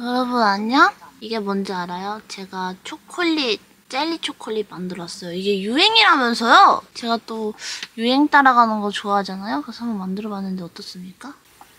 여러분 안녕? 이게 뭔지 알아요? 제가 초콜릿, 젤리 초콜릿 만들었어요. 이게 유행이라면서요? 제가 또 유행 따라가는 거 좋아하잖아요? 그래서 한번 만들어봤는데 어떻습니까?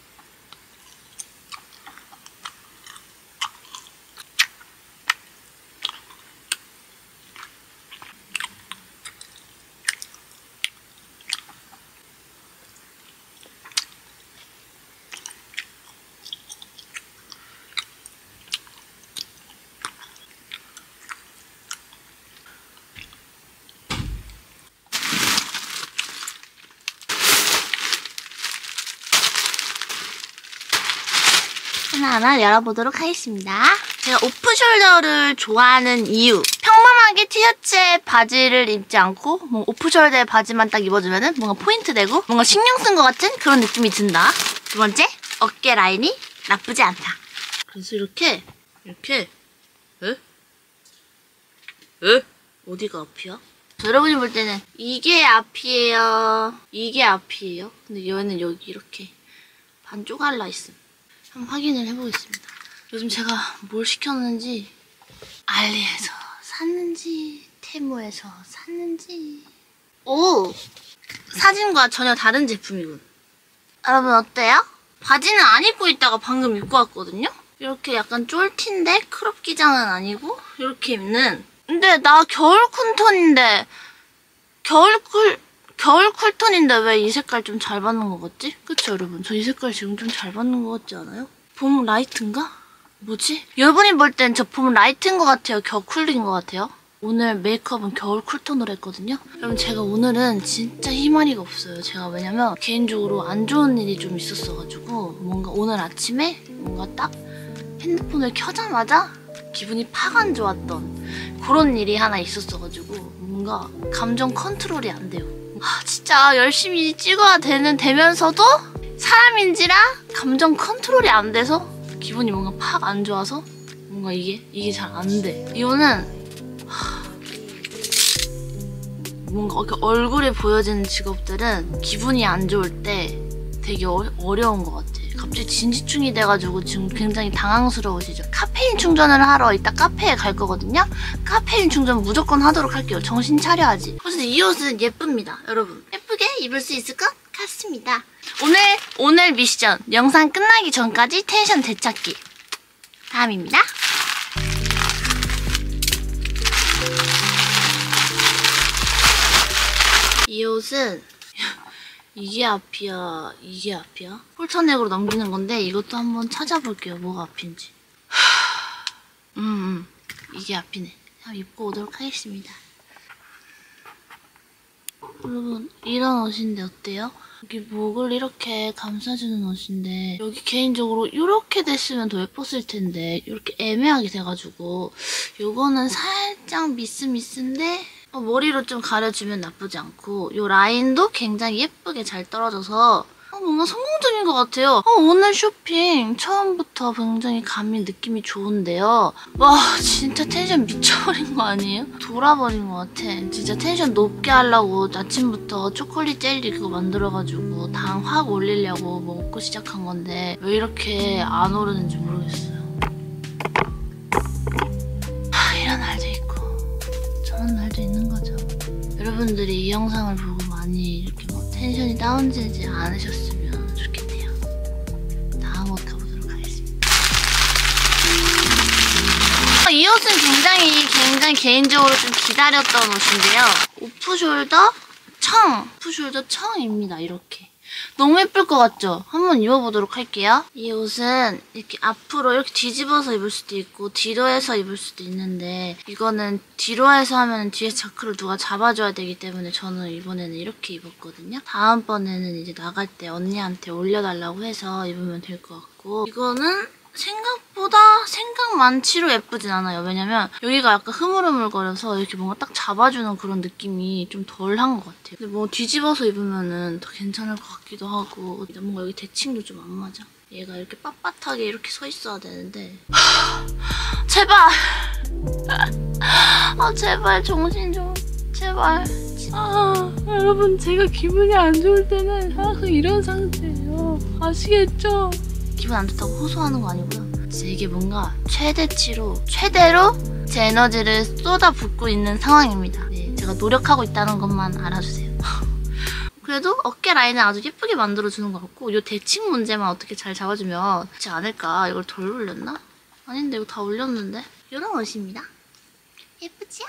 하나하나 열어보도록 하겠습니다. 제가 오프숄더를 좋아하는 이유. 평범하게 티셔츠에 바지를 입지 않고 뭐 오프숄더에 바지만 딱 입어주면 뭔가 포인트 되고 뭔가 신경 쓴 것 같은 그런 느낌이 든다. 두 번째, 어깨 라인이 나쁘지 않다. 그래서 이렇게 어디가 앞이야? 여러분이 볼 때는 이게 앞이에요, 이게 앞이에요. 근데 얘는 여기 이렇게 반 쪼갈라 있음. 한번 확인을 해보겠습니다. 요즘 제가 뭘 시켰는지, 알리에서 샀는지 테무에서 샀는지. 오! 사진과 전혀 다른 제품이군. 여러분 어때요? 바지는 안 입고 있다가 방금 입고 왔거든요? 이렇게 약간 쫄티인데 크롭 기장은 아니고 이렇게 입는. 근데 나 겨울 쿨톤인데 겨울 쿨톤인데 왜 이 색깔 좀 잘 받는 것 같지? 그쵸 여러분? 저 이 색깔 지금 좀 잘 받는 것 같지 않아요? 봄 라이트인가? 뭐지? 여러분이 볼 땐 저 봄 라이트인 것 같아요? 겨울 쿨인 것 같아요? 오늘 메이크업은 겨울 쿨톤으로 했거든요? 여러분 제가 오늘은 진짜 희망이가 없어요. 제가 왜냐면 개인적으로 안 좋은 일이 좀 있었어가지고 뭔가 오늘 아침에 뭔가 딱 핸드폰을 켜자마자 기분이 팍 안 좋았던 그런 일이 하나 있었어가지고 뭔가 감정 컨트롤이 안 돼요. 진짜 열심히 찍어야 되면서도 사람인지라 감정 컨트롤이 안 돼서 기분이 뭔가 팍 안 좋아서 뭔가 이게 잘 안 돼. 이거는 뭔가 이렇게 얼굴에 보여지는 직업들은 기분이 안 좋을 때 되게 어려운 것 같아. 갑자기 진지충이 돼가지고 지금 굉장히 당황스러우시죠? 카페인 충전을 하러 이따 카페에 갈 거거든요? 카페인 충전 무조건 하도록 할게요. 정신 차려야지. 그래서 이 옷은 예쁩니다, 여러분. 예쁘게 입을 수 있을 것 같습니다. 오늘 미션. 영상 끝나기 전까지 텐션 되찾기. 다음입니다. 이 옷은 이게 앞이야, 이게 앞이야? 폴터넥으로 넘기는 건데 이것도 한번 찾아볼게요. 뭐가 앞인지. 이게 앞이네. 한번 입고 오도록 하겠습니다. 여러분 이런 옷인데 어때요? 여기 목을 이렇게 감싸주는 옷인데 여기 개인적으로 이렇게 됐으면 더 예뻤을 텐데 이렇게 애매하게 돼가지고 요거는 살짝 미스인데 머리로 좀 가려주면 나쁘지 않고 이 라인도 굉장히 예쁘게 잘 떨어져서 뭔가 성공적인 것 같아요. 오늘 쇼핑 처음부터 굉장히 느낌이 좋은데요. 와 진짜 텐션 미쳐버린 거 아니에요? 돌아버린 것 같아. 진짜 텐션 높게 하려고 아침부터 초콜릿 젤리 그거 만들어가지고 당 확 올리려고 먹고 시작한 건데 왜 이렇게 안 오르는지 모르겠어요. 이런 날도 있고 저런 날도 있는 거죠. 여러분들이 이 영상을 보고 많이 이렇게 텐션이 다운되지 않으셨으면 좋겠네요. 다음 옷 가보도록 하겠습니다. 이 옷은 굉장히 개인적으로 좀 기다렸던 옷인데요. 오프숄더 청입니다. 이렇게. 너무 예쁠 것 같죠? 한번 입어보도록 할게요. 이 옷은 이렇게 앞으로 이렇게 뒤집어서 입을 수도 있고 뒤로 해서 입을 수도 있는데 이거는 뒤로 해서 하면 뒤에 자크를 누가 잡아줘야 되기 때문에 저는 이번에는 이렇게 입었거든요. 다음번에는 이제 나갈 때 언니한테 올려달라고 해서 입으면 될 것 같고 이거는 생각보다 생각만치로 예쁘진 않아요. 왜냐면 여기가 약간 흐물흐물거려서 이렇게 뭔가 딱 잡아주는 그런 느낌이 좀 덜한 것 같아요. 근데 뭐 뒤집어서 입으면은 더 괜찮을 것 같기도 하고 뭔가 여기 대칭도 좀 안 맞아. 얘가 이렇게 빳빳하게 이렇게 서 있어야 되는데 제발! 제발 정신 좀 제발. 여러분 제가 기분이 안 좋을 때는 항상 이런 상태예요. 아시겠죠? 기분 안 좋다고 호소하는 거 아니고요. 진짜 이게 뭔가 최대치로 최대로 제 에너지를 쏟아붓고 있는 상황입니다. 네, 제가 노력하고 있다는 것만 알아주세요. 그래도 어깨 라인을 아주 예쁘게 만들어주는 것 같고 이 대칭 문제만 어떻게 잘 잡아주면 되지 않을까. 이걸 덜 올렸나? 아닌데 이거 다 올렸는데? 이런 옷입니다. 예쁘지요?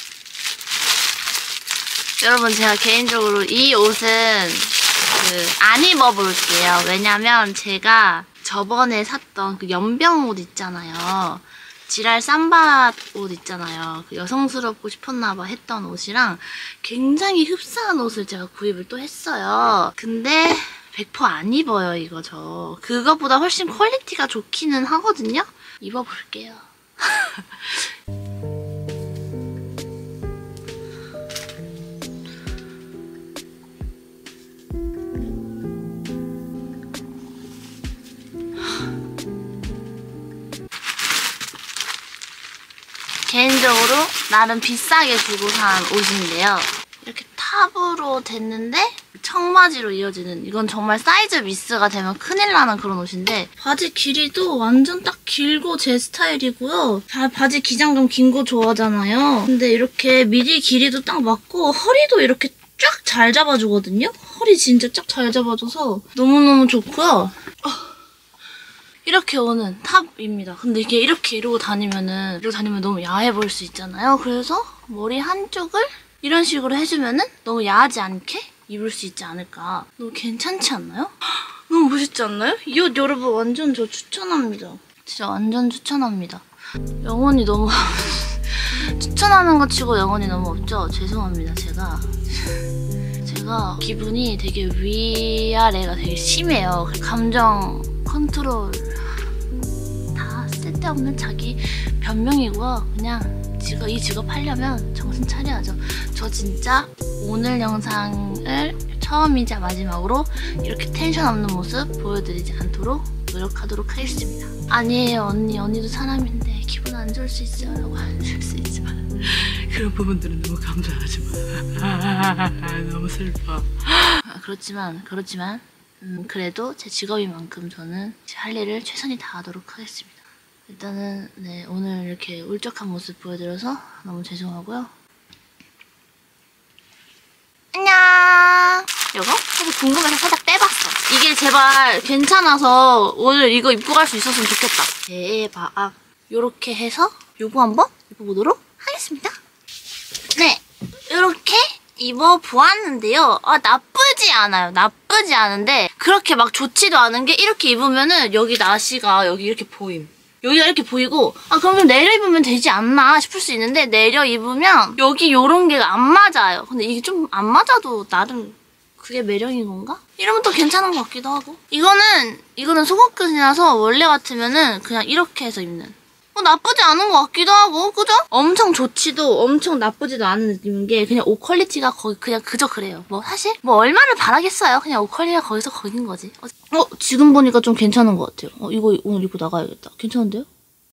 여러분 제가 개인적으로 이 옷은 안 입어볼게요. 왜냐면 제가 저번에 샀던 그 연병 옷 있잖아요. 지랄 쌈바 옷 있잖아요. 그 여성스럽고 싶었나봐 했던 옷이랑 굉장히 흡사한 옷을 제가 구입을 또 했어요. 근데 100% 안 입어요 이거 저. 그거보다 훨씬 퀄리티가 좋기는 하거든요. 입어볼게요. 개인적으로 나름 비싸게 주고 산 옷인데요. 이렇게 탑으로 됐는데 청바지로 이어지는, 이건 정말 사이즈 미스가 되면 큰일 나는 그런 옷인데 바지 길이도 완전 딱 길고 제 스타일이고요. 바지 기장감 긴 거 좋아하잖아요. 근데 이렇게 미디 길이도 딱 맞고 허리도 이렇게 쫙 잘 잡아주거든요. 허리 진짜 쫙 잘 잡아줘서 너무너무 좋고요. 이렇게 오는 탑입니다. 근데 이게 이렇게 이러고 다니면 너무 야해 보일 수 있잖아요. 그래서 머리 한쪽을 이런 식으로 해주면은 너무 야하지 않게 입을 수 있지 않을까. 너무 괜찮지 않나요? 너무 멋있지 않나요? 이 옷 여러분 완전 저 추천합니다. 진짜 완전 추천합니다. 영혼이 너무 추천하는 거 치고 영혼이 너무 없죠? 죄송합니다. 제가 기분이 되게 위아래가 되게 심해요. 감정 컨트롤 다 쓸데없는 자기 변명이고요. 그냥 이 직업 하려면 정신 차려야죠. 저 진짜 오늘 영상을 처음이자 마지막으로 이렇게 텐션 없는 모습 보여드리지 않도록 노력하도록 하겠습니다. 아니에요 언니도 사람인데 기분 안 좋을 수 있어요 라고 하실 수 있지만 그런 부분들은 너무 감사하지만 너무 슬퍼. 그렇지만 그래도 제 직업인 만큼 저는 제 할 일을 최선히 다하도록 하겠습니다. 일단은 네, 오늘 이렇게 울적한 모습 보여드려서 너무 죄송하고요. 안녕. 이거 사실 궁금해서 살짝 빼봤어. 이게 제발 괜찮아서 오늘 이거 입고 갈 수 있었으면 좋겠다. 대박. 요렇게 해서 요거 한번 입어보도록 하겠습니다. 네, 요렇게 입어보았는데요. 나쁘지 않아요. 나쁘지 않은데 그렇게 막 좋지도 않은 게 이렇게 입으면은 여기 나시가 여기 이렇게 보임. 여기가 이렇게 보이고 그럼 좀 내려 입으면 되지 않나 싶을 수 있는데 내려 입으면 여기 요런 게 안 맞아요. 근데 이게 좀 안 맞아도 나름 그게 매력인 건가? 이러면 또 괜찮은 것 같기도 하고. 이거는 속옷끝이라서 원래 같으면은 그냥 이렇게 해서 입는. 나쁘지 않은 것 같기도 하고, 그죠? 엄청 좋지도 엄청 나쁘지도 않은 느낌인 게 그냥 옷 퀄리티가 거의 그냥 그저 그래요. 사실 얼마를 바라겠어요. 그냥 옷 퀄리티가 거기서 거긴 거지. 지금 보니까 좀 괜찮은 것 같아요. 이거 오늘 입고 나가야겠다. 괜찮은데요?